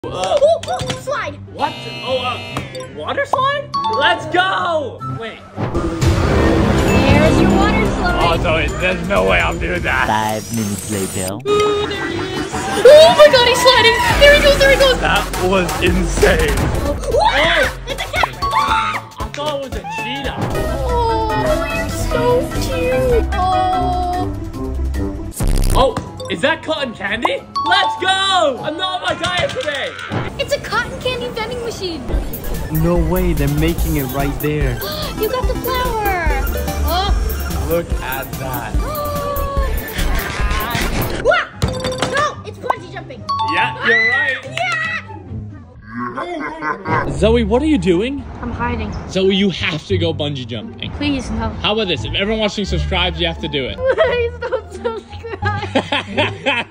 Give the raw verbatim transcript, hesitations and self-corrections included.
Uh, oh, oh, slide! What? Oh, uh, water slide? Let's go! Wait. There's your water slide. Oh, Zoe, there's no way I'm doing that. Five minutes later. Oh, there he is. Oh my god, he's sliding. There he goes, there he goes. That was insane. Oh, oh, it's a cat. I thought it was a cheetah. Oh, you're so cute. Oh. Oh, is that cotton candy? Let's go! I'm not on my diet today. It's a cotton candy vending machine. No way, they're making it right there. You got the flower. Oh. Look at that. What? No, it's bungee jumping. Yeah, you're right. Yeah. Zoe, what are you doing? I'm hiding. Zoe, you have to go bungee jumping. Please, no. How about this? If everyone watching subscribes, you have to do it. Please don't subscribe.